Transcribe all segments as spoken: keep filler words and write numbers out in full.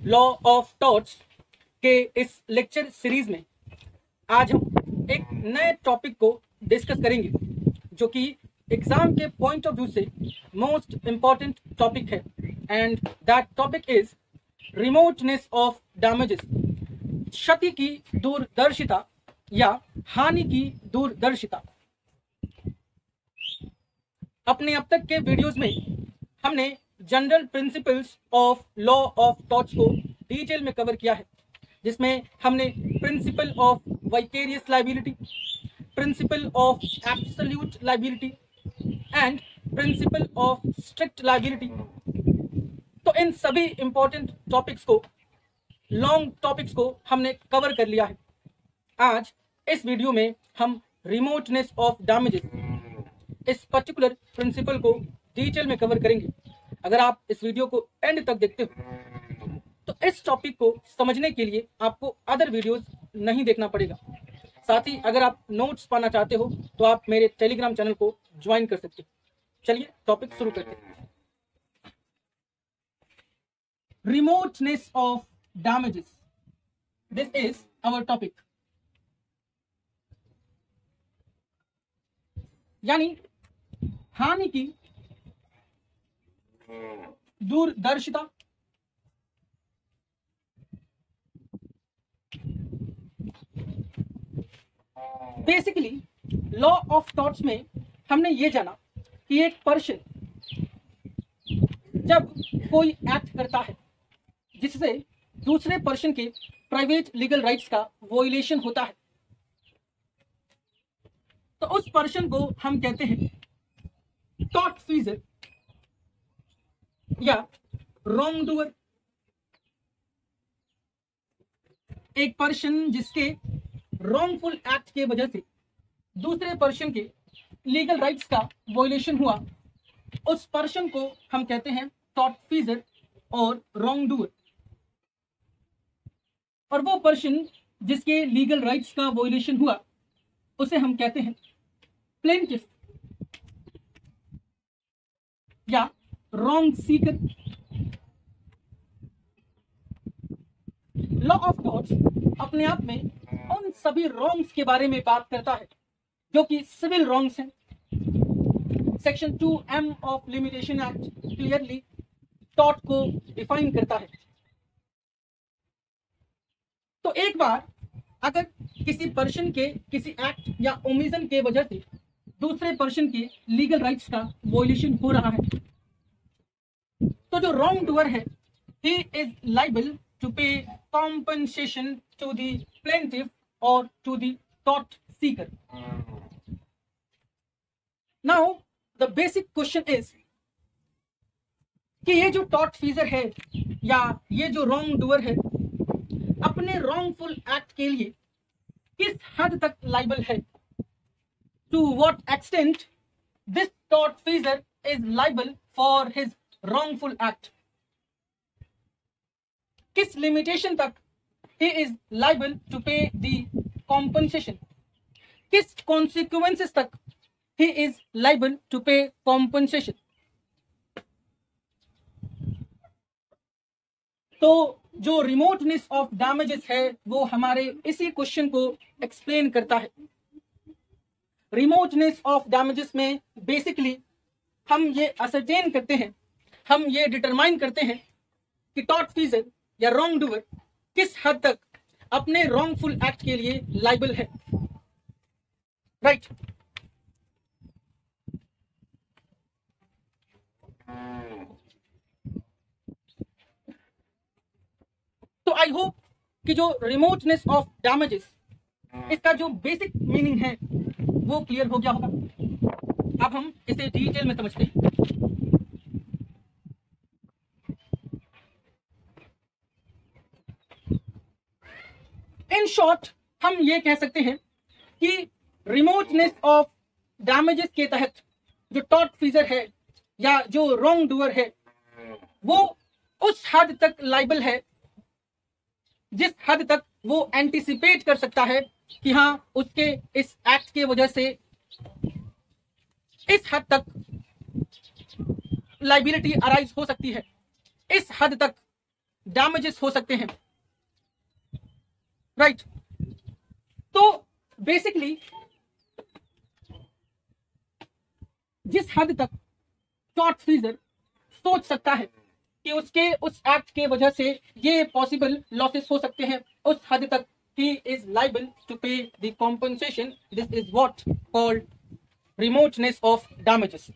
Law of torts के इस lecture series में आज हम एक नए टॉपिक को डिस्कस करेंगे जो कि एग्जाम के पॉइंट ऑफ व्यू से मोस्ट इंपॉर्टेंट टॉपिक है and that topic is remoteness of damages. क्षति की दूरदर्शिता या हानि की दूरदर्शिता। अपने अब तक के वीडियोस में हमने general principles of law of torts को डिटेल में कवर किया है, जिसमें हमने principle of vicarious liability, principle of absolute liability and principle of strict liability. तो इन सभी इंपॉर्टेंट टॉपिक्स को, लॉन्ग टॉपिक्स को हमने कवर कर लिया है। आज इस वीडियो में हम रिमोटनेस ऑफ डैमेजेस इस पर्टिकुलर प्रिंसिपल को डिटेल में कवर करेंगे। अगर आप इस वीडियो को एंड तक देखते हो तो इस टॉपिक को समझने के लिए आपको अदर वीडियोस नहीं देखना पड़ेगा। साथ ही अगर आप नोट्स पाना चाहते हो तो आप मेरे टेलीग्राम चैनल को ज्वाइन कर सकते हो। चलिए टॉपिक शुरू करते हैं। Remoteness of damages, this is our topic. यानी हानि की दूरदर्शिता। बेसिकली लॉ ऑफ टॉर्ट्स में हमने ये जाना कि एक पर्सन जब कोई एक्ट करता है जिससे दूसरे पर्सन के प्राइवेट लीगल राइट्स का वोलेशन होता है, तो उस पर्सन को हम कहते हैं टॉर्टफीजर या रॉन्ग डूअर। एक पर्सन जिसके रॉन्गफुल एक्ट के वजह से दूसरे पर्सन के लीगल राइट्स का वोलेशन हुआ, उस पर्सन को हम कहते हैं टॉर्टफीजर और रॉन्ग डूअर। और वो पर्सन जिसके लीगल राइट्स का वोलेशन हुआ उसे हम कहते हैं प्लेंटिफ या wrong seeker. Law of torts अपने आप में उन सभी रॉन्ग्स के बारे में बात करता है जो कि सिविल रॉन्ग्स हैं। Section two M of limitation act clearly tort को डिफाइन करता है। तो एक बार अगर किसी पर्सन के किसी एक्ट या ओमिशन के वजह से दूसरे पर्सन के लीगल राइट्स का वोलेशन हो रहा है, तो जो रॉन्ग डूअर है he is liable to pay compensation to the plaintiff or to the tort seeker. Now the basic question is कि ये जो tort feeser है या ये जो wrong doer है अपने wrongful act के लिए किस हद तक liable है? To what extent this tort feeser is liable for his wrongful act? किस लिमिटेशन तक he is liable to pay the compensation? किस consequences तक he is liable to pay compensation? तो जो रिमोटनेस ऑफ डैमेजेस है वो हमारे इसी क्वेश्चन को एक्सप्लेन करता है। रिमोटनेस ऑफ डैमेजेस में बेसिकली हम ये असरटेन करते हैं, हम ये डिटरमाइन करते हैं कि टॉर्टफीजर या रॉन्ग डूअर किस हद तक अपने रॉन्गफुल एक्ट के लिए लाइबल है। Right right. तो आई होप कि जो रिमोटनेस ऑफ डैमेजेस इसका जो बेसिक मीनिंग है वो क्लियर हो गया होगा। अब हम इसे डिटेल में समझते हैं। इन शॉर्ट हम ये कह सकते हैं कि रिमोटनेस ऑफ डैमेजेस के तहत जो टॉर्टफीजर है या जो रॉन्ग डूअर है वो उस हद तक लाइबल है जिस हद तक वो एंटिसिपेट कर सकता है कि हाँ उसके इस एक्ट के वजह से इस हद तक लाइबिलिटी अराइज हो सकती है, इस हद तक डैमेजेस हो सकते हैं, राइट right. तो बेसिकली जिस हद तक टॉर्टफीजर सोच सकता है कि उसके उस एक्ट के वजह से ये पॉसिबल लॉसेस हो सकते हैं, उस हद तक he is liable to pay the compensation. This is what called remoteness of damages.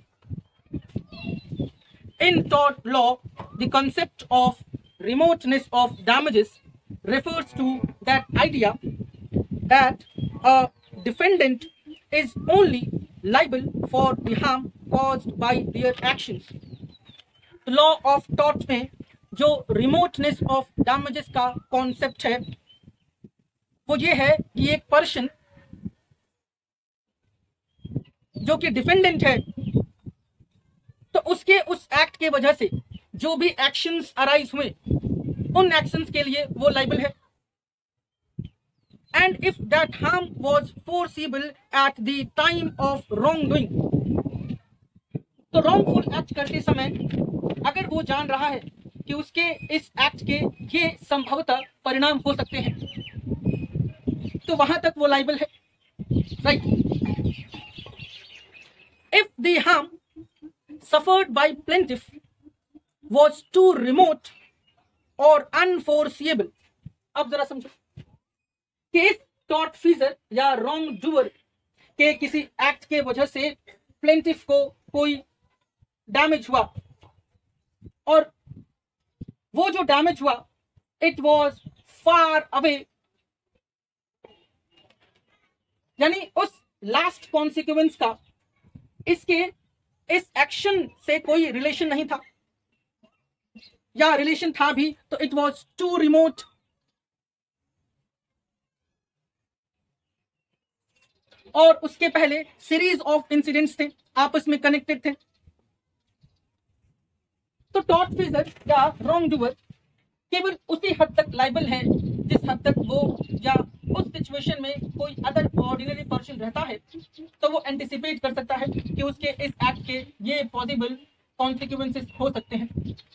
In tort law, the concept of remoteness of damages refers to that idea that a defendant is only liable for the harm caused by their actions. The law of tort में जो remoteness of damages का concept है वो ये है कि एक person जो कि डिफेंडेंट है तो उसके उस एक्ट के वजह से जो भी एक्शंस अराइज हुए उन एक्शंस के लिए वो लाइबल है, and if that harm was foreseeable at the time of wrongdoing, तो रॉन्गफुल एक्ट करते समय अगर वो जान रहा है कि उसके इस एक्ट के ये संभवतः परिणाम हो सकते हैं तो वहां तक वो लाइबल है, right. If the harm suffered by plaintiff was too remote और अनफोरसिएबल, अब जरा समझो कि इस टॉर्टफीजर या रॉन्ग डूअर के किसी एक्ट के वजह से प्लेंटिफ को कोई डैमेज हुआ और वो जो डैमेज हुआ इट वाज फार अवे, यानी उस लास्ट कॉन्सिक्वेंस का इसके इस एक्शन से कोई रिलेशन नहीं था, या रिलेशन था भी तो इट वाज टू रिमोट, और उसके पहले सीरीज ऑफ इंसिडेंट्स थे, आपस में कनेक्टेड थे। तो टॉर्टफीजर या रॉन्ग डूअर केवल उसी हद तक लाइबल है जिस हद तक वो या उस सिचुएशन में कोई अदर ऑर्डिनरी पर्सन रहता है तो वो एंटिसिपेट कर सकता है कि उसके इस एक्ट के ये पॉसिबल कॉन्सिक्वेंसेस हो सकते हैं।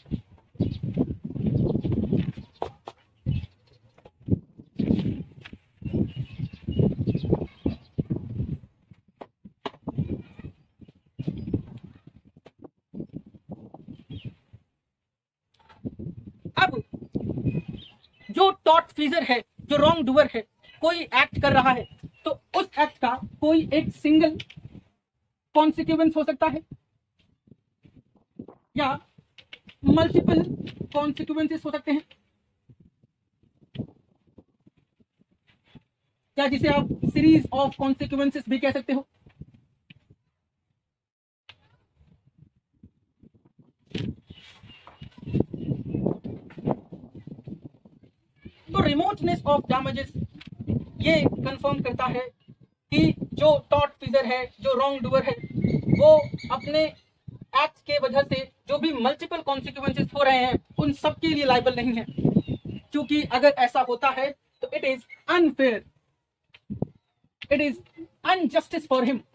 अब जो टॉर्टफीजर है, जो रॉन्ग डूअर है, कोई एक्ट कर रहा है तो उस एक्ट का कोई एक सिंगल कॉन्सिक्वेंस हो सकता है या मल्टीपल कॉन्सिक्वेंसेस हो सकते हैं, या जिसे आप सीरीज ऑफ कॉन्सिक्वेंसेस भी कह सकते हो। तो रिमोटनेस ऑफ डैमेजेस ये कंफर्म करता है कि जो टॉर्टफीजर है, जो रॉन्ग डूअर है, वो अपने एक्ट के वजह से जो भी मल्टीपल कॉन्सिक्वेंसेस हो रहे हैं उन सब के लिए लाइबल नहीं है, क्योंकि अगर ऐसा होता है तो it is unfair, it is injustice for him.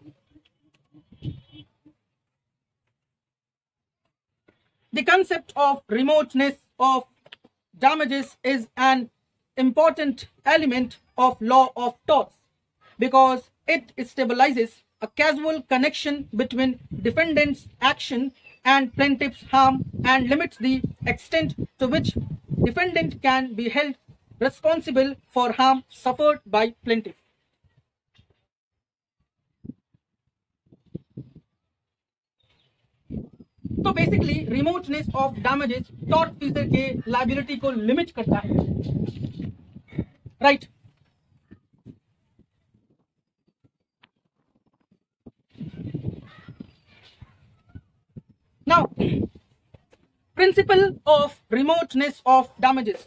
The concept of remoteness of damages is an important element of law of torts because it stabilizes a causal connection between defendant's action and plaintiff's harm and limits the extent to which defendant can be held responsible for harm suffered by plaintiff. तो basically remoteness of damages tortfeasor के liability को limit करता है, right. Now principle of remoteness of damages.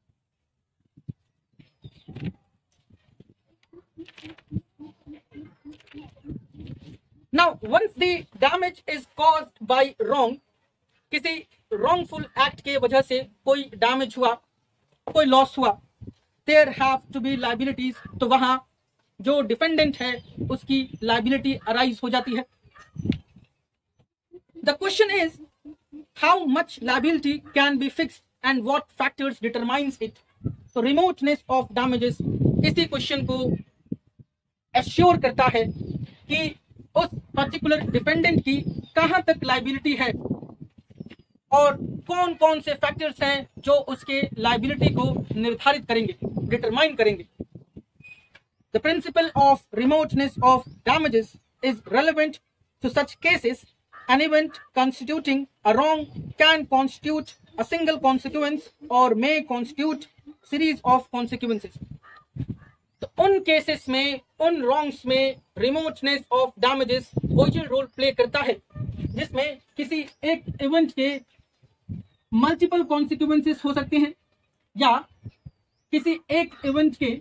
Now, once the damage is caused by wrong, किसी wrongful act के वजह से कोई damage हुआ, कोई loss हुआ, there have to be liabilities, तो वहां जो defendant है उसकी liability arise हो जाती है। The question is how much liability can be fixed and what factors determines it. तो remoteness of damages इसी क्वेश्चन को एश्योर करता है कि उस पर्टिकुलर डिपेंडेंट की कहां तक लाइबिलिटी है और कौन कौन से फैक्टर्स हैं जो उसके लाइबिलिटी को निर्धारित करेंगे, डिटरमाइन करेंगे. The principle of remoteness of damages is relevant to such cases. An event constituting a wrong can constitute a single consequence or may constitute series of consequences. तो उन केसेस में, उन रॉन्ग्स में remoteness of damages वही role play करता है जिसमें किसी एक इवेंट के मल्टीपल कॉन्सिक्वेंसेस हो सकते हैं या किसी एक इवेंट के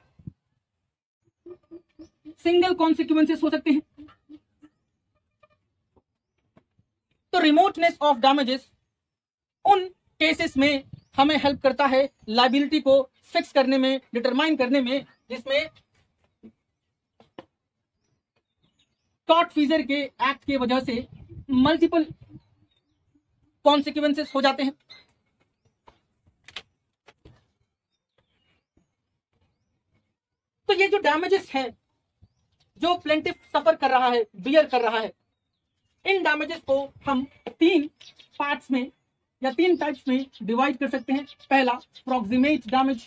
सिंगल कॉन्सिक्वेंसेस हो सकते हैं. तो रिमोटनेस ऑफ डैमेजेस उन केसेस में हमें हेल्प करता है लाइबिलिटी को फिक्स करने में, डिटरमाइन करने में, जिसमें टॉर्टफीजर के एक्ट के वजह से मल्टीपल कॉन्सिक्वेंसेस हो जाते हैं. तो ये जो डैमेजेस हैं जो प्लेंटिफ सफर कर रहा है, बियर कर रहा है, इन डैमेजेस को हम तीन पार्ट्स में या तीन टाइप्स में डिवाइड कर सकते हैं. पहला प्रॉक्सिमेट डैमेज,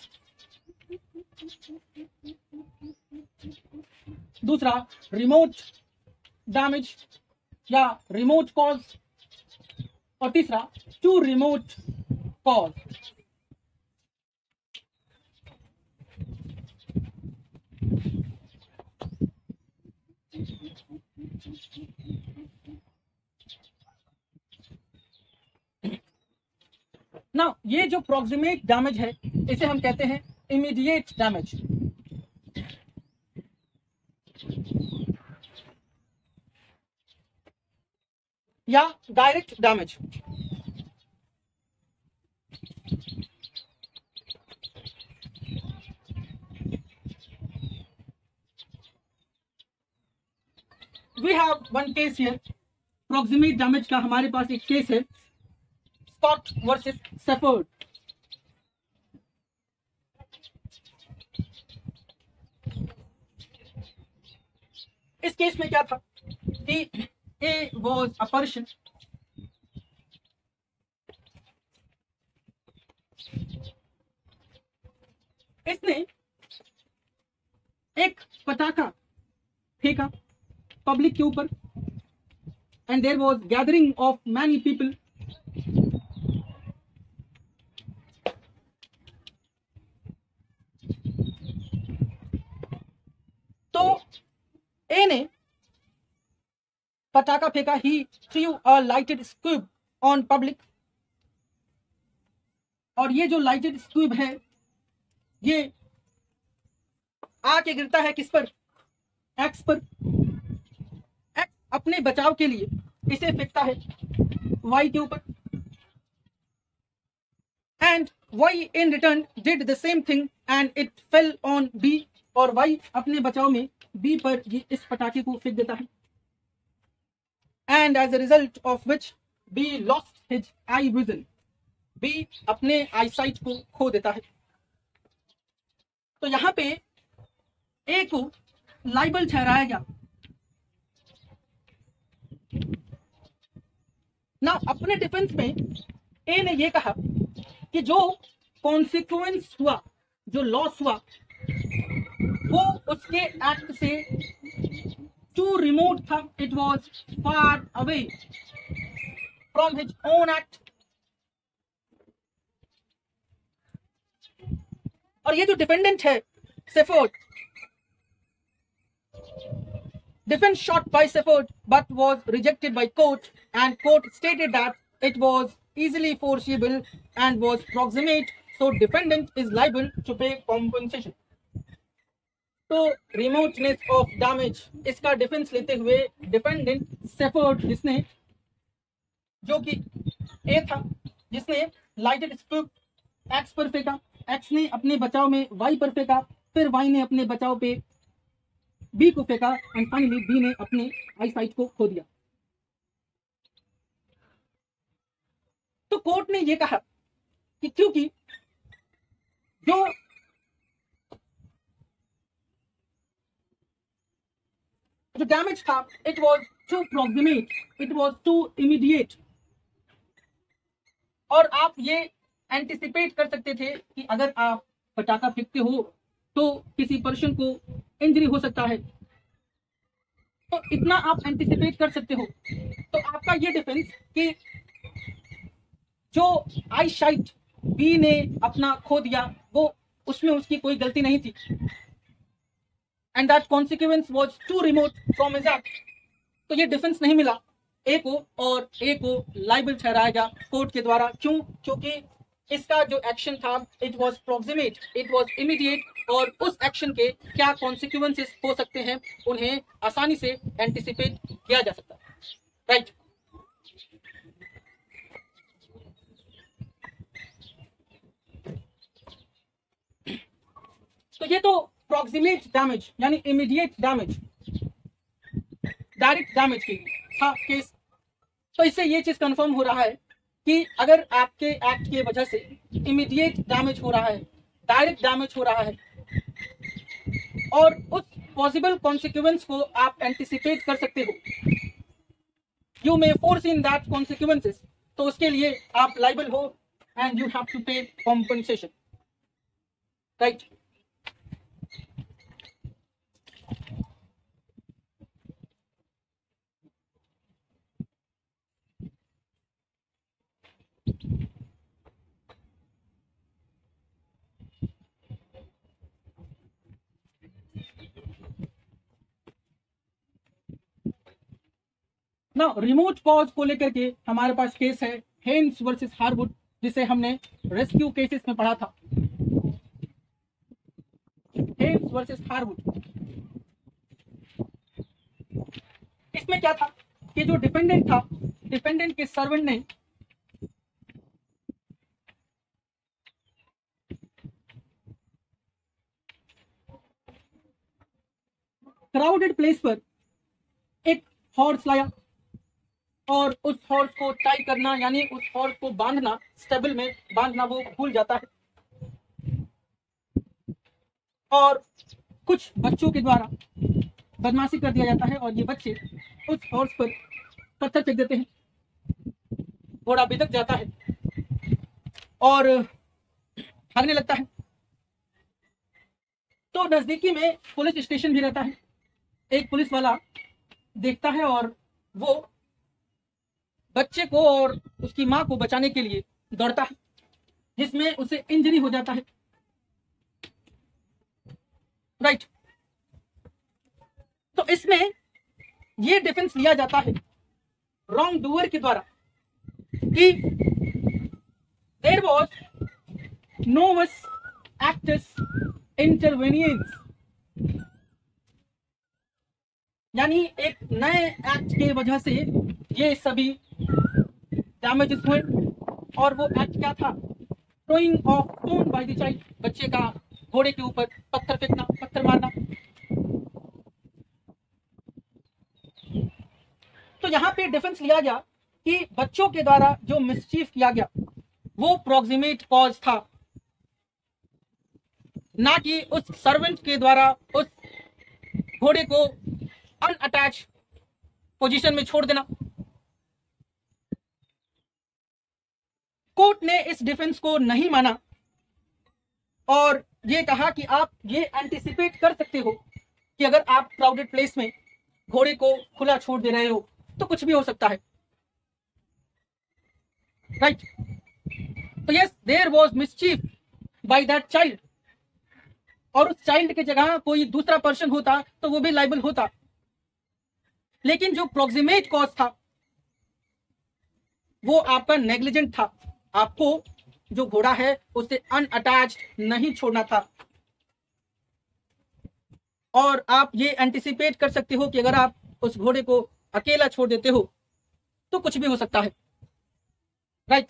दूसरा रिमोट डैमेज या रिमोट कॉज, और तीसरा टू रिमोट कॉज. ना ये जो प्रॉक्सिमेट डैमेज है इसे हम कहते हैं इमीडिएट डैमेज या direct damage. We have one case here. Proximate damage का हमारे पास एक केस है, स्कॉट वर्सेस सेफर्ड. इस केस में क्या था कि ए वॉज अ पर्सन इसने एक पटाखा फेंका पब्लिक के ऊपर and there was gathering of many people. तो ए ने पटाखा फेंका, he threw a lighted squib on public, और ये जो लाइटेड स्क्यूब है ये आके गिरता है किस पर, एक्स पर. एक्स अपने बचाव के लिए इसे फेंकता है वाई के ऊपर and Y in return did the same thing and it fell on B, और वाई अपने बचाव में बी पर ये इस पटाखे को फेंक देता है. And as a result of which B lost his eye vision, B अपने आई साइट को खो देता है. तो यहां पे ए को लाइबल ठहराया गया. ना अपने डिफेंस में ए ने ये कहा कि जो कॉन्सिक्वेंस हुआ, जो लॉस हुआ, वो उसके एक्ट से टू रिमोट था. It was far away from his own act. और ये जो डिफेंडेंट है Shepherd, defense shot by Sefford but was rejected by court, and court stated that it was easily foreseeable and was proximate, so defendant is liable to pay compensation. तो remoteness of damage इसका defence लेते हुए defendant shepherd, जिसने जो कि ए था, जिसने lighted cube x पर फेंका, एक्स ने अपने बचाव में वाई पर फेंका, फिर वाई ने अपने बचाव पे बी को फेंका एंड फाइनली बी ने अपने आई साइट को खो दिया. तो कोर्ट ने यह कहा कि क्योंकि जो जो डैमेज था it was too proximate, it was too immediate, और आप ये एंटिसिपेट कर सकते थे कि अगर आप पटाखा फेंकते हो तो किसी पर्सन को इंजरी हो सकता है, तो इतना आप एंटिसिपेट कर सकते हो। तो आपका ये डिफेंस कि जो आई साइट बी ने अपना खो दिया वो उसमें उसकी कोई गलती नहीं थी, and that consequence was too remote from his act, तो ये डिफेंस नहीं मिला ए को, और ए को लाइबल ठहराया गया कोर्ट के द्वारा। क्यों? क्योंकि इसका जो एक्शन था it was proximate, it was immediate, और उस एक्शन के क्या कॉन्सिक्वेंसेस हो सकते हैं उन्हें आसानी से एंटिसिपेट किया जा सकता है, राइट। तो ये तो प्रॉक्सिमेट डैमेज यानी इमीडिएट डैमेज, डायरेक्ट डैमेज की था केस। तो इससे ये चीज कंफर्म हो रहा है कि अगर आपके एक्ट की वजह से इमीडिएट डैमेज हो रहा है, डायरेक्ट डैमेज हो रहा है, और उस पॉसिबल कॉन्सिक्वेंस को आप एंटिसिपेट कर सकते हो, you may foresee that consequences, तो उसके लिए आप लाइबल हो and you have to pay compensation, right. ना रिमोट कॉज को लेकर के हमारे पास केस है हेन्स वर्सेस हार्वुड, जिसे हमने रेस्क्यू केसेस में पढ़ा था। हेन्स वर्सेस हार्वुड, इसमें क्या था कि जो डिफेंडेंट था, डिफेंडेंट के सर्वेंट ने क्राउडेड प्लेस पर एक हॉर्स लाया, और उस हॉर्स को टाई करना यानी उस हॉर्स को बांधना, स्टेबल में बांधना वो भूल जाता है, और कुछ बच्चों के द्वारा बदमाशी कर दिया जाता है, और ये बच्चे उस हॉर्स पर पत्थर फेंक देते हैं, घोड़ा बिदक जाता है और भागने लगता है। तो नजदीकी में पुलिस स्टेशन भी रहता है, एक पुलिस वाला देखता है और वो बच्चे को और उसकी मां को बचाने के लिए दौड़ता है, जिसमें उसे इंजरी हो जाता है, राइट। तो इसमें ये डिफेंस लिया जाता है रॉन्ग डूअर के द्वारा कि there was novus actus interveniens, यानी एक नए एक्ट के वजह से ये सभी डैमेजेस हुए, और वो एक्ट क्या था? Throwing of stone by the child, बच्चे का घोड़े के ऊपर पत्थर फेंकना, पत्थर मारना। तो यहाँ पे डिफेंस लिया गया कि बच्चों के द्वारा जो मिसचीफ किया गया वो प्रॉक्सिमेट कॉज था, ना कि उस सर्वेंट के द्वारा उस घोड़े को अनअटैच पोजीशन में छोड़ देना। कोर्ट ने इस डिफेंस को नहीं माना और ये कहा कि आप ये एंटिसिपेट कर सकते हो कि अगर आप क्राउडेड प्लेस में घोड़े को खुला छोड़ दे रहे हो तो कुछ भी हो सकता है, राइट। तो yes, there was mischief by that child, और उस चाइल्ड की जगह कोई दूसरा पर्सन होता तो वो भी लाइबल होता, लेकिन जो प्रॉक्सिमेट कॉज था वो आपका नेग्लिजेंट था, आपको जो घोड़ा है उसे अनअटैच्ड नहीं छोड़ना था। और आप ये एंटिसिपेट कर सकते हो कि अगर आप उस घोड़े को अकेला छोड़ देते हो तो कुछ भी हो सकता है, राइट।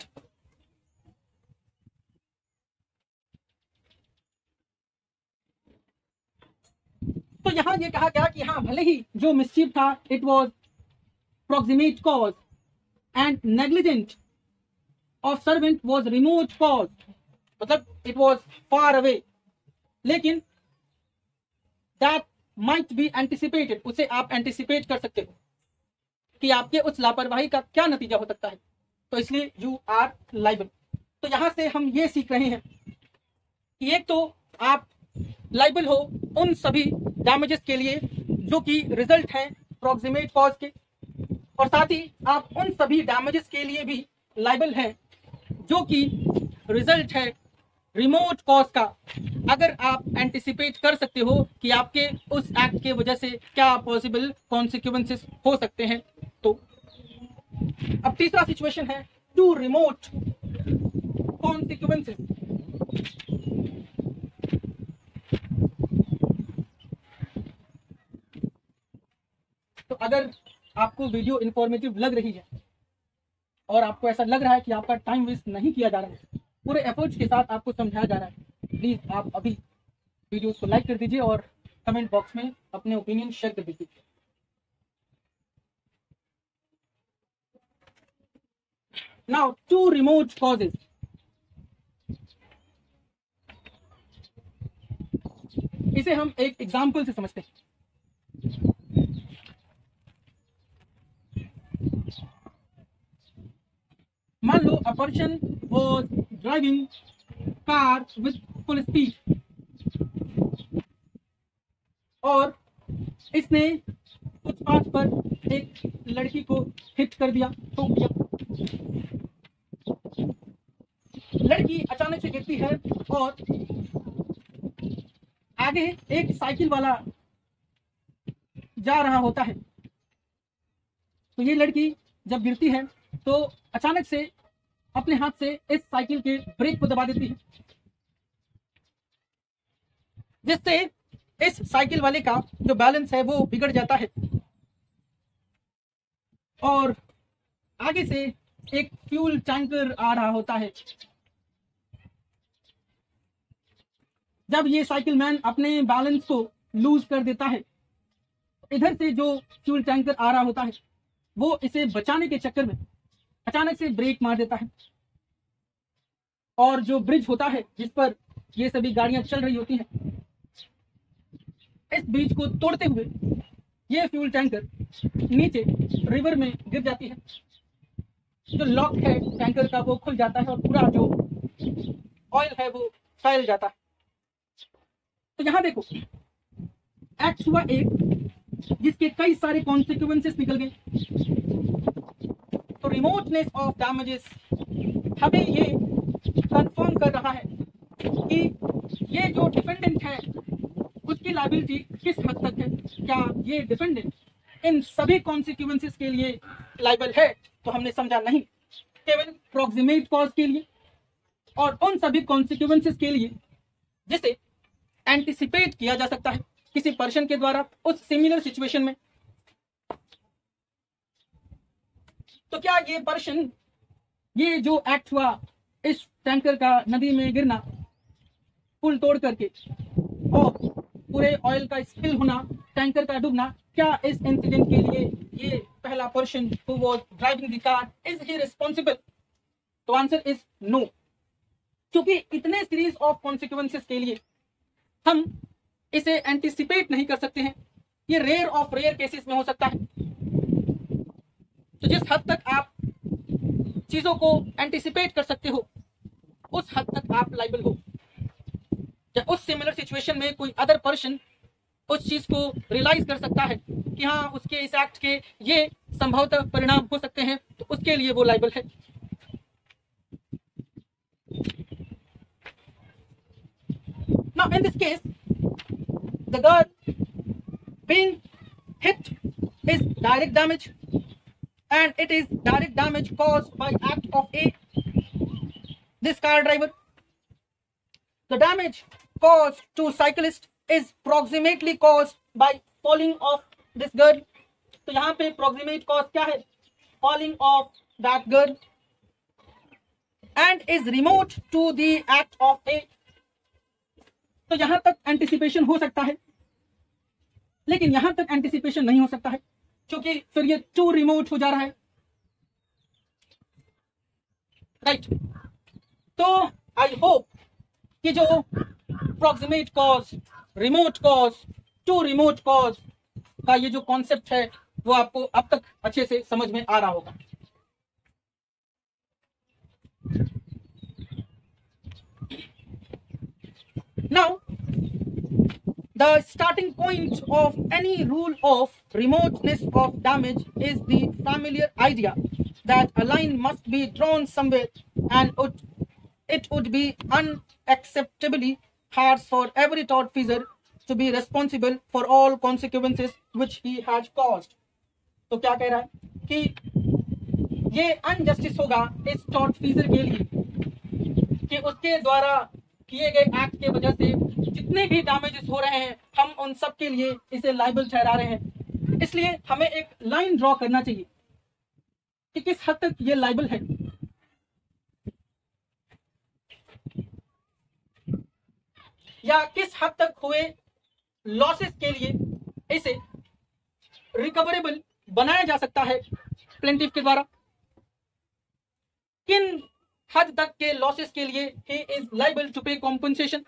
तो यहां ये कहा गया कि हाँ, भले ही जो मिसचीफ था it was proximate cause and negligent of servant was remote cause, मतलब इट वॉज फार अवे, लेकिन दैट माइट बी एंटिसिपेटेड, उसे आप एंटिसिपेट कर सकते हो कि आपके उस लापरवाही का क्या नतीजा हो सकता है, तो इसलिए यू आर लाइबल। तो यहां से हम ये सीख रहे हैं कि एक तो आप लाइबल हो उन सभी डैमेजेस के लिए जो कि रिजल्ट हैं प्रॉक्सिमेट कॉज के, और साथ ही आप उन सभी डैमेजेस के लिए भी लाइबल हैं जो कि रिजल्ट है रिमोट कॉज का, अगर आप एंटिसिपेट कर सकते हो कि आपके उस एक्ट के वजह से क्या पॉसिबल कॉन्सिक्वेंसेस हो सकते हैं। तो अब तीसरा सिचुएशन है टू रिमोट कॉन्सिक्वेंसेस। तो अगर आपको वीडियो इंफॉर्मेटिव लग रही है और आपको ऐसा लग रहा है कि आपका टाइम वेस्ट नहीं किया जा रहा है, पूरे एफर्ट्स के साथ आपको समझाया जा रहा है, प्लीज आप अभी वीडियोस को लाइक कर दीजिए और कमेंट बॉक्स में अपने ओपिनियन शेयर कर दीजिए। Now too remote causes. इसे हम एक एग्जाम्पल से समझते हैं। मान लो a person was driving car with full speed और इसने फुटपाथ पर एक लड़की को हिट कर दिया, ठोक दिया। लड़की अचानक से गिरती है और आगे एक साइकिल वाला जा रहा होता है। तो ये लड़की जब गिरती है तो अचानक से अपने हाथ से इस साइकिल के ब्रेक को दबा देती है, जिससे इस साइकिल वाले का जो बैलेंस है वो बिगड़ जाता है और आगे से एक फ्यूल टैंकर आ रहा होता है। जब ये साइकिल मैन अपने बैलेंस को लूज कर देता है, इधर से जो फ्यूल टैंकर आ रहा होता है वो इसे बचाने के चक्कर में अचानक से ब्रेक मार देता है और जो ब्रिज होता है जिस पर ये सभी गाड़ियां चल रही होती हैं, इस ब्रिज को तोड़ते हुए ये फ्यूल टैंकर नीचे रिवर में गिर जाती है। जो लॉक है टैंकर का वो खुल जाता है और पूरा जो ऑयल है वो फैल जाता है। तो यहां देखो एक्ट हुआ एक जिसके कई सारे कॉन्सिक्वेंसेस निकल गए। तो रिमोटनेस ऑफ डैमेजेस हमें ये कंफर्म कर रहा है कि ये जो डिफेंडेंट है उसकी लायबिलिटी किस हद तक है। क्या ये डिफेंडेंट इन सभी कॉन्सिक्वेंसेस के लिए लायबल है? तो हमने समझा नहीं, केवल प्रॉक्सिमेट कॉज के लिए और उन सभी कॉन्सिक्वेंसेस के लिए जिसे एंटिसिपेट किया जा सकता है किसी पर्सन के द्वारा उस सिमिलर सिचुएशन में। तो क्या ये पर्सन, ये जो एक्ट हुआ इस टैंकर का नदी में गिरना, पुल तोड़ करके और पूरे ऑयल का स्पिल होना, टैंकर का डूबना, क्या इस इंसिडेंट के लिए ये पहला person who was driving the car is he responsible? तो आंसर इज नो, क्योंकि इतने सीरीज ऑफ कॉन्सिक्वेंसेस के लिए हम इसे एंटिसिपेट नहीं कर सकते हैं। ये रेयर ऑफ रेयर केसेस में हो सकता है। तो जिस हद तक आप चीजों को एंटिसिपेट कर सकते हो उस हद तक आप लायबल हो। जब उस सिमिलर सिचुएशन में कोई अदर पर्सन उस चीज को रियलाइज कर सकता है कि हाँ उसके इस एक्ट के ये संभवतः परिणाम हो सकते हैं, तो उसके लिए वो लायबल है। Now in this case, the girl being hit is direct damage, and it is direct damage caused by act of A, this car driver. The damage caused to cyclist is proximately caused by falling of this girl. तो यहाँ पे proximate cause क्या है? Falling of that girl, and is remote to the act of A. तो यहां तक anticipation हो सकता है, लेकिन यहां तक एंटिसिपेशन नहीं हो सकता है क्योंकि फिर ये टू रिमोट हो जा रहा है, राइट। तो आई होप कि जो proximate cause, remote cause, too remote cause का ये जो कॉन्सेप्ट है वो आपको अब तक अच्छे से समझ में आ रहा होगा। Now, the starting point of any rule of remoteness of damage is the familiar idea that a line must be drawn somewhere, and it would be unacceptably hard for every tortfeasor to be responsible for all consequences which he has caused. तो क्या कह रहा है कि ये injustice होगा इस टॉर्टफीजर के लिए कि उसके द्वारा किए गए एक्ट के वजह से जितने भी डैमेजेस हो रहे हैं हम उन सब के लिए इसे लाइबल ठहरा रहे हैं। इसलिए हमें एक लाइन ड्रॉ करना चाहिए कि किस हद तक ये लाइबल है। या किस हद तक हुए लॉसेस के लिए इसे रिकवरेबल बनाया जा सकता है प्लेंटिफ के द्वारा। किन हद तक के लॉसेस के लिए he is liable to pay compensation.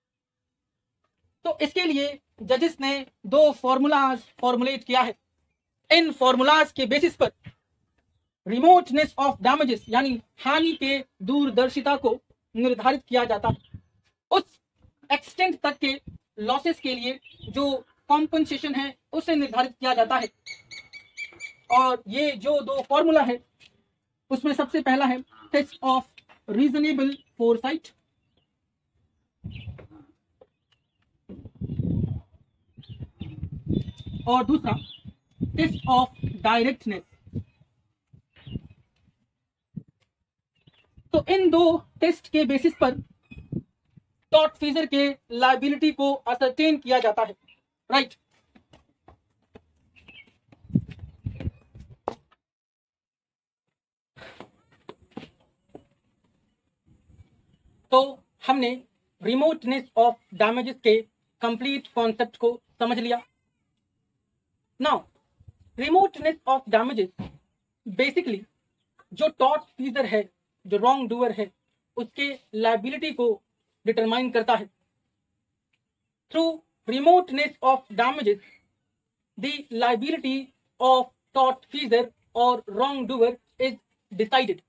तो इसके लिए जजेस ने दो फॉर्मूलाज फॉर्मुलेट किया है। इन फॉर्मूलाज के बेसिस पर रिमोटनेस ऑफ डैमेजेस यानी हानि के दूरदर्शिता को निर्धारित किया जाता है। उस एक्सटेंट तक के लॉसेस के लिए जो कॉम्पनसेशन है उसे निर्धारित किया जाता है। और ये जो दो फॉर्मूला है उसमें सबसे पहला है टेस्ट ऑफ रीजनेबल फोरसाइट, और दूसरा टेस्ट ऑफ डायरेक्टनेस। तो इन दो टेस्ट के बेसिस पर टॉर्टफीजर के लायबिलिटी को असरटेन किया जाता है, राइट। तो हमने रिमोटनेस ऑफ डैमेजेस के कंप्लीट कॉन्सेप्ट को समझ लिया। Now remoteness of damages basically जो टॉर्टफीजर है, जो रॉन्ग डूअर है, उसके लायबिलिटी को डिटरमाइन करता है। Through remoteness of damages the liability of tortfeasor और रॉन्ग डूअर इज डिसाइडेड।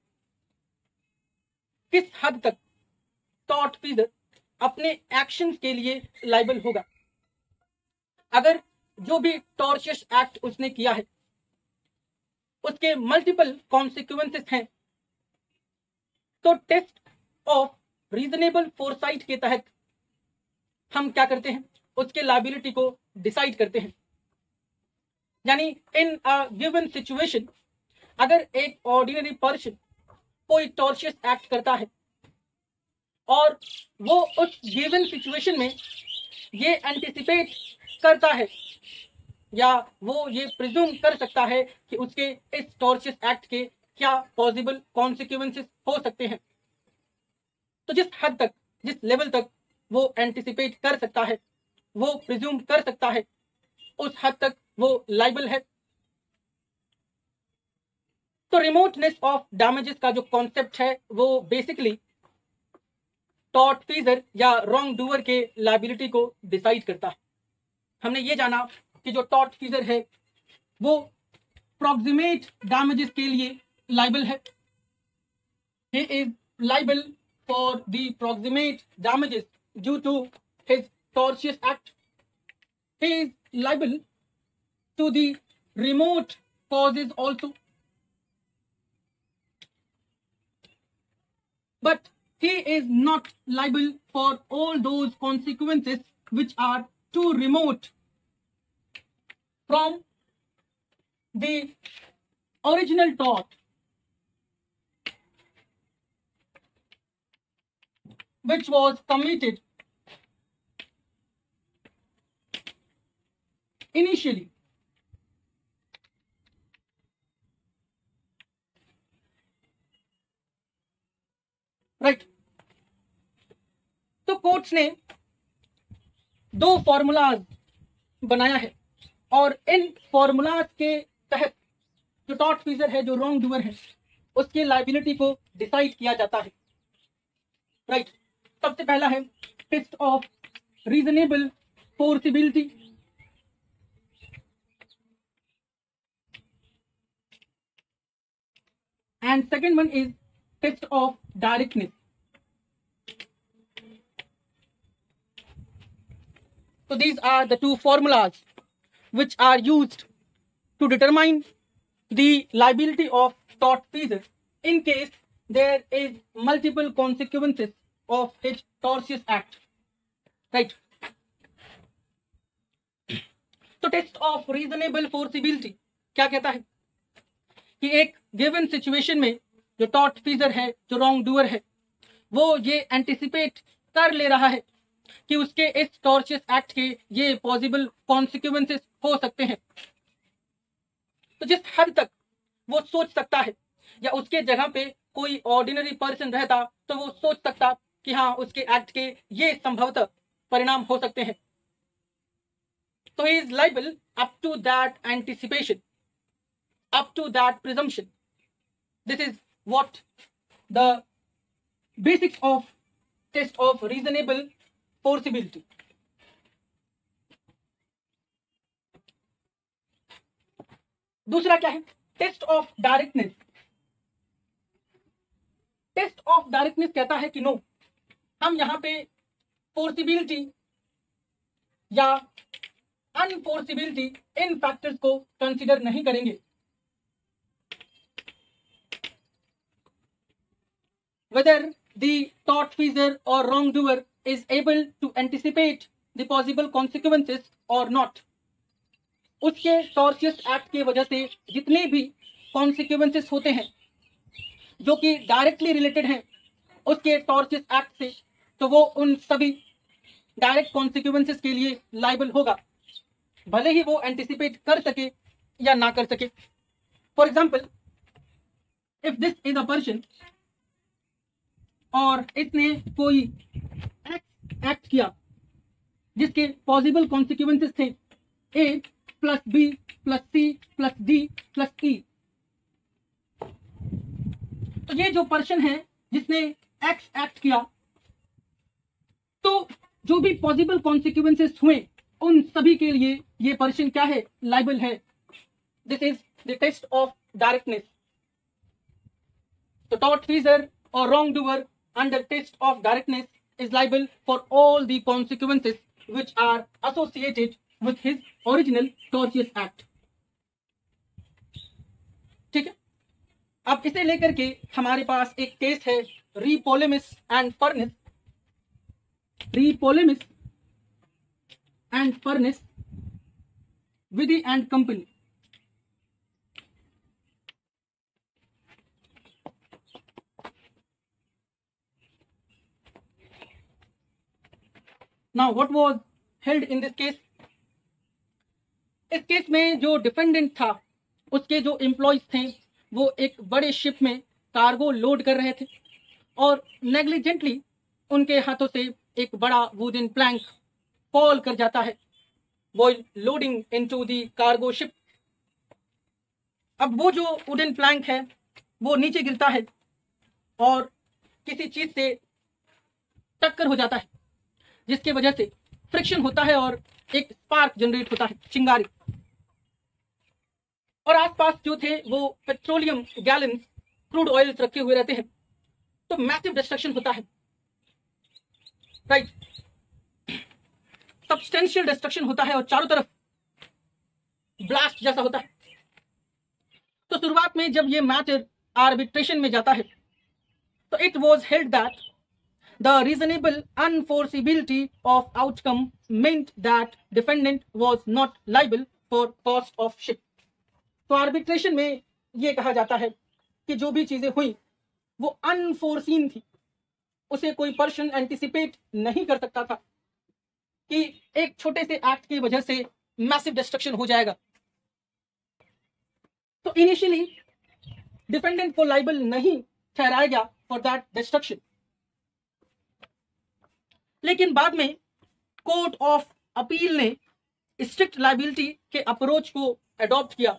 किस हद तक टॉर्टफीजर अपने एक्शंस के लिए लाइबल होगा। अगर जो भी टॉर्शियस एक्ट उसने किया है उसके मल्टीपल कॉन्सिक्वेंसेस हैं तो टेस्ट ऑफ रीजनेबल फोरसाइट के तहत हम क्या करते हैं, उसके लायबिलिटी को डिसाइड करते हैं। यानी इन अ गिवन सिचुएशन अगर एक ऑर्डिनरी पर्सन कोई टॉर्शियस एक्ट करता है और वो उस गिवन सिचुएशन में ये एंटिसिपेट करता है या वो ये प्रिज्यूम कर सकता है कि उसके इस टॉर्शियस एक्ट के क्या पॉसिबल कॉन्सिक्वेंसेस हो सकते हैं, तो जिस हद तक, जिस लेवल तक वो एंटिसिपेट कर सकता है, वो प्रिज्यूम कर सकता है, उस हद तक वो लाइबल है। तो रिमोटनेस ऑफ डैमेजेस का जो कॉन्सेप्ट है वो बेसिकली टॉर्टफीजर या रॉन्ग डूअर के लायबिलिटी को डिसाइड करता है। हमने ये जाना कि जो टॉर्टफीजर है वो प्रॉक्सिमेट डैमेजेस के लिए लाइबल है। He is liable for the proximate damages due to his tortious act. He is liable to the remote causes also, but he is not liable for all those consequences which are too remote from the original tort, which was committed initially. Right right. तो courts ने दो formulas बनाया है और इन formulas के तहत जो tortfeasor है, जो रॉन्ग डूअर है, उसकी लायबिलिटी को डिसाइड किया जाता है। Right right. सबसे पहला है test of reasonable forcibility, and second one is test of directness. So these are the two formulas which are used to determine the liability of tortfeasor in case there is multiple consequences of his tortious act, right? तो test of reasonable foreseeability क्या कहता है कि एक given situation में जो tortfeasor है, जो रॉन्ग डूअर है, वो ये एंटिसिपेट कर ले रहा है कि उसके इस टॉर्शियस एक्ट के ये पॉसिबल कॉन्सिक्वेंसेस हो सकते हैं। तो जिस हद तक वो सोच सकता है या उसके जगह पे कोई ऑर्डिनरी पर्सन रहता तो वो सोच सकता कि हाँ उसके एक्ट के ये संभवतः परिणाम हो सकते हैं। तो he is liable up to that anticipation, up to that presumption. This is what the basics of test of reasonable foreseeability. दूसरा क्या है? Test of directness. Test of directness कहता है कि नो, हम यहां पे फोर्सिबिलिटी या अनफोर्सिबिलिटी इन फैक्टर्स को कंसीडर नहीं करेंगे। वेदर द टॉर्टफीजर और रॉन्गडूअर is able to anticipate the possible consequences or not, उसके टॉर्शियस एक्ट की वजह से जितने भी कॉन्सिक्वेंसेस होते हैं जो कि डायरेक्टली रिलेटेड हैं उसके टॉर्शियस एक्ट से, तो वो उन सभी डायरेक्ट कॉन्सिक्वेंसेस के लिए लाइबल होगा, भले ही वो एंटिसिपेट कर सके या ना कर सके। For example, if this is a person और इसने कोई एक्ट एक्ट किया जिसके पॉसिबल कॉन्सिक्वेंसेस थे A plus B plus C plus D plus E, तो ये जो पर्सन है जिसने एक्स एक्ट किया, तो जो भी पॉसिबल कॉन्सिक्वेंसेस हुए उन सभी के लिए ये पर्सन क्या है? लाइबल है। This is the test of directness. तो टॉर्टफीजर और रॉन्गडूअर under test of directness is liable for all the consequences which are associated with his original tortious act। ठीक है, अब इसे लेकर के हमारे पास एक केस है Re Polemis and Furness. Re Polemis and Furness, Withy and company. Now what was held in this case? इस केस में जो डिफेंडेंट था उसके जो एम्प्लॉयज थे वो एक बड़े शिप में कार्गो लोड कर रहे थे और नेग्लिजेंटली उनके हाथों से एक बड़ा वुडन प्लैंक फॉल कर जाता है while loading into the cargo ship. अब वो जो वुडन प्लैंक है वो नीचे गिरता है और किसी चीज से टक्कर हो जाता है जिसकी वजह से फ्रिक्शन होता है और एक स्पार्क जनरेट होता है, चिंगारी। और आसपास जो थे वो पेट्रोलियम गैलन्स, क्रूड ऑयल्स रखे हुए रहते हैं, तो मैसिव डिस्ट्रक्शन होता है, राइट। सब्सटेंशियल डिस्ट्रक्शन होता है और चारों तरफ ब्लास्ट जैसा होता है। तो शुरुआत में जब ये मैटर आर्बिट्रेशन में जाता है तो it was held that the reasonable unforeseeability of outcome meant that defendant was not liable for cost of ship। तो आर्बिट्रेशन में ये कहा जाता है कि जो भी चीजें हुई वो अनफोर्सीन थी, उसे कोई पर्सन एंटिसिपेट नहीं कर सकता था कि एक छोटे से एक्ट की वजह से मैसिव डिस्ट्रक्शन हो जाएगा। तो इनिशियली डिफेंडेंट को लाइबल नहीं ठहराया गया फॉर दैट डिस्ट्रक्शन, लेकिन बाद में कोर्ट ऑफ अपील ने स्ट्रिक्ट लायबिलिटी के अप्रोच को अडॉप्ट किया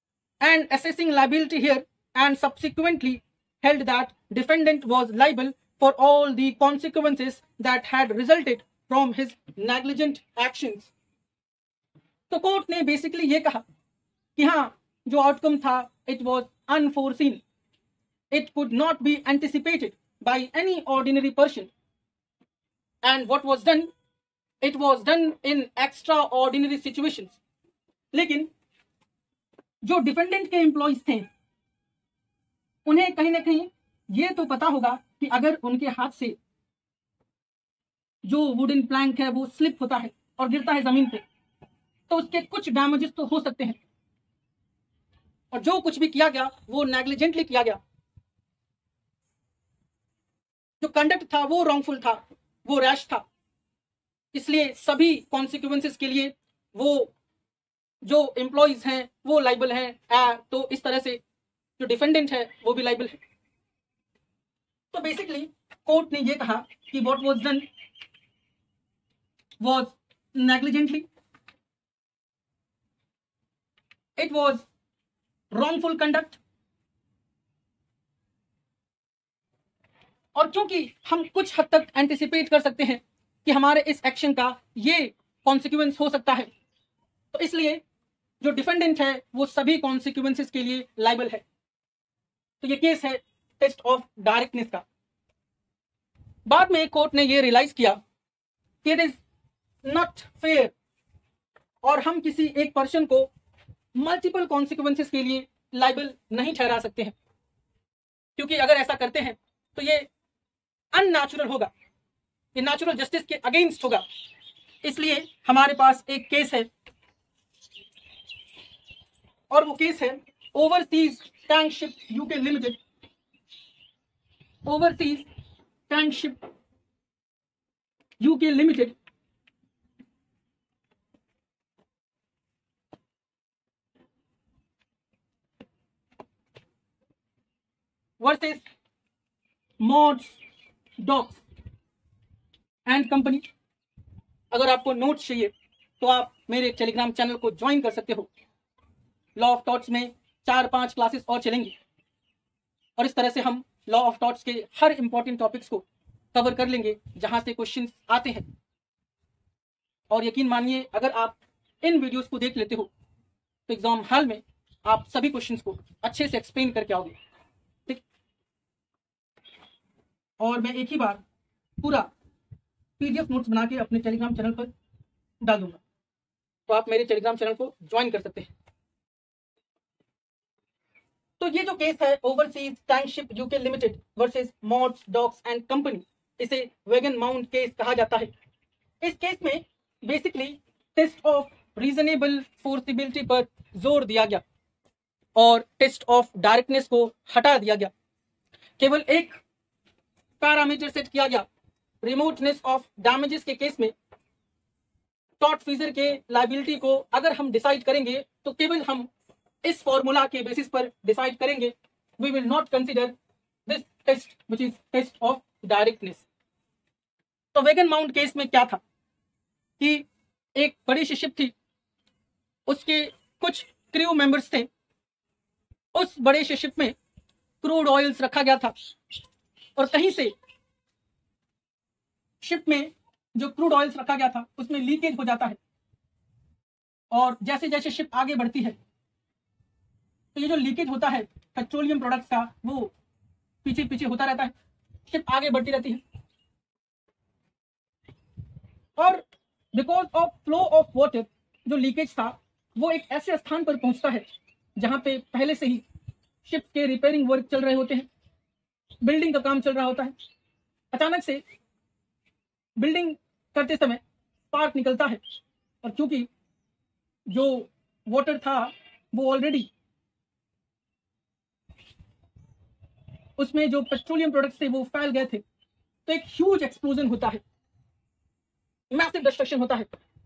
and assessing liability here and subsequently held that defendant was liable for all the consequences that had resulted from his negligent actions. तो court ने basically ये कहा कि हाँ, जो आउटकम था it was unforeseen, it could not be anticipated by any ordinary person, and what was done, it was done in extraordinary situations. लेकिन जो डिफेंडेंट के एम्प्लॉइज थे उन्हें कहीं ना कहीं ये तो पता होगा कि अगर उनके हाथ से जो वुडन प्लैंक है वो स्लिप होता है और गिरता है जमीन पे तो उसके कुछ डैमेजेस तो हो सकते हैं, और जो कुछ भी किया गया वो नेग्लिजेंटली किया गया. जो कंडक्ट था वो रॉन्गफुल था, वो रैश था. इसलिए सभी कॉन्सिक्वेंसेस के लिए वो जो एम्प्लॉइज हैं वो लाइबल हैं, तो इस तरह से जो डिफेंडेंट है वो भी लाइबल है. तो बेसिकली कोर्ट ने ये कहा कि what was done was negligently, it was wrongful conduct, और क्योंकि हम कुछ हद तक एंटिसिपेट कर सकते हैं कि हमारे इस एक्शन का ये कॉन्सिक्वेंस हो सकता है, तो इसलिए जो डिफेंडेंट है वो सभी कॉन्सिक्वेंसेस के लिए लाइबल है. तो ये केस है टेस्ट ऑफ डायरेक्टनेस का. बाद में कोर्ट ने ये रियलाइज किया कि इट इज नॉट फेयर और हम किसी एक पर्सन को मल्टीपल कॉन्सिक्वेंसेस के लिए लाइबल नहीं ठहरा सकते हैं, क्योंकि अगर ऐसा करते हैं तो ये अननेचुरल होगा, ये नेचुरल जस्टिस के अगेंस्ट होगा. इसलिए हमारे पास एक केस है और वो केस है Overseas Tankship UK Limited, Overseas Tankship UK Limited versus Morts Docks and company. अगर आपको नोट्स चाहिए तो आप मेरे टेलीग्राम चैनल को ज्वाइन कर सकते हो. लॉ ऑफ टॉर्ट्स में चार पांच क्लासेस और चलेंगी और इस तरह से हम लॉ ऑफ टॉर्ट्स के हर इंपॉर्टेंट टॉपिक्स को कवर कर लेंगे जहां से क्वेश्चंस आते हैं. और यकीन मानिए अगर आप इन वीडियोस को देख लेते हो तो एग्जाम हॉल में आप सभी क्वेश्चंस को अच्छे से एक्सप्लेन करके आओगे. ठीक, और मैं एक ही बार पूरा पीडीएफ नोट्स बना के अपने टेलीग्राम चैनल पर डाल दूंगा, तो आप मेरे टेलीग्राम चैनल को ज्वाइन कर सकते हैं. तो ये जो केस है Overseas Tankship UK Limited versus Morts Docks and Company, इसे वेगन माउंट केस कहा जाता है. इस केस में basically test of reasonable foreseeability पर जोर दिया गया और टेस्ट ऑफ डायरेक्टनेस को हटा दिया गया. केवल एक पैरामीटर सेट किया गया, रिमोटनेस ऑफ डैमेजेस के केस में टॉर्ट फीजर के लायबिलिटी को अगर हम डिसाइड करेंगे तो केवल हम इस फॉर्मूला के बेसिस पर डिसाइड करेंगे. We will not consider this test which is test of directness. तो वेगन माउंट केस में क्या था कि एक बड़ी सी शिप थी, उसके कुछ क्रू मेंबर्स थे, उस बड़े से शिप में क्रूड ऑयल्स रखा गया था और कहीं से शिप में जो क्रूड ऑयल्स रखा गया था उसमें लीकेज हो जाता है, और जैसे जैसे शिप आगे बढ़ती है तो ये जो लीकेज होता है पेट्रोलियम प्रोडक्ट्स का वो पीछे पीछे होता रहता है, शिप आगे बढ़ती रहती है. और because of flow of water जो लीकेज था वो एक ऐसे स्थान पर पहुंचता है जहां पे पहले से ही शिप के रिपेयरिंग वर्क चल रहे होते हैं, बिल्डिंग का काम चल रहा होता है. अचानक से बिल्डिंग करते समय स्पार्क निकलता है, और क्योंकि जो वाटर था वो ऑलरेडी उसमें जो पेट्रोलियम प्रोडक्ट्स थे वो फैल गए थे, तो एक ह्यूज एक्सप्लोजन होता है, मैसिव डिस्ट्रक्शन होता है.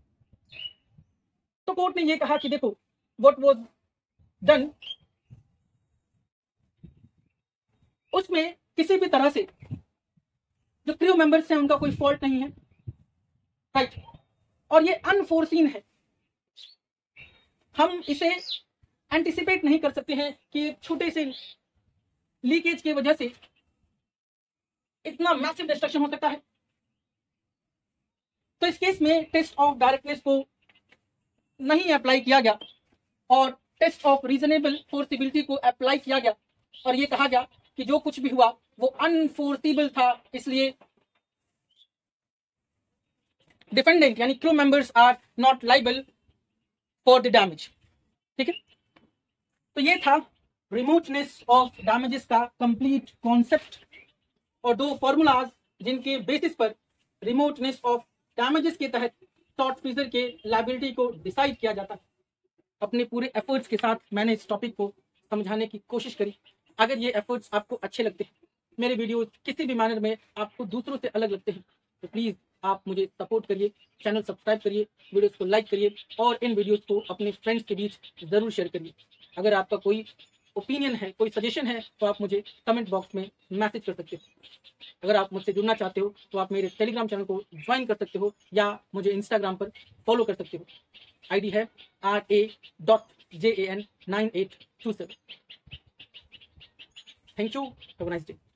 तो कोर्ट ने ये कहा कि देखो व्हाट वाज डन, उसमें किसी भी तरह से जो क्रू मेंबर्स हैं उनका कोई फॉल्ट नहीं है, राइट, और ये अनफोर्सीन है. हम इसे एंटिसिपेट नहीं कर सकते हैं कि छोटे से लीकेज की वजह से इतना मैसिव डिस्ट्रक्शन हो सकता है। तो इस केस में टेस्ट ऑफ डायरेक्टनेस को नहीं अप्लाई किया गया और टेस्ट ऑफ रीजनेबल फोर्सिबिलिटी को अप्लाई किया गया और ये कहा गया कि जो कुछ भी हुआ वो अनफोर्सिबल था, इसलिए डिफेंडेंट यानी crew members are not liable for the damage. ठीक है, तो ये था रिमोटनेस ऑफ डैमेजेस का कंप्लीट कॉन्सेप्ट और दो फॉर्मूलाज जिनके बेसिस पर रिमोटनेस ऑफ डैमेजेस के तहत टॉर्टफीजर के लायबिलिटी को डिसाइड किया जाता है। अपने पूरे एफर्ट्स के साथ मैंने इस टॉपिक को समझाने की कोशिश करी। अगर ये एफर्ट्स आपको अच्छे लगते हैं, मेरे वीडियोस किसी भी मैनर में आपको दूसरों से अलग लगते हैं, तो प्लीज़ आप मुझे सपोर्ट करिए, चैनल सब्सक्राइब करिए, वीडियोस को लाइक करिए और इन वीडियोस को अपने फ्रेंड्स के बीच ज़रूर शेयर करिए। अगर आपका कोई ओपिनियन है, कोई सजेशन है, तो आप मुझे कमेंट बॉक्स में मैसेज कर सकते हो। अगर आप मुझसे जुड़ना चाहते हो तो आप मेरे टेलीग्राम चैनल को ज्वाइन कर सकते हो या मुझे इंस्टाग्राम पर फॉलो कर सकते हो। आईडी है R A dot J A N nine eight two seven. Thank you, have a nice day.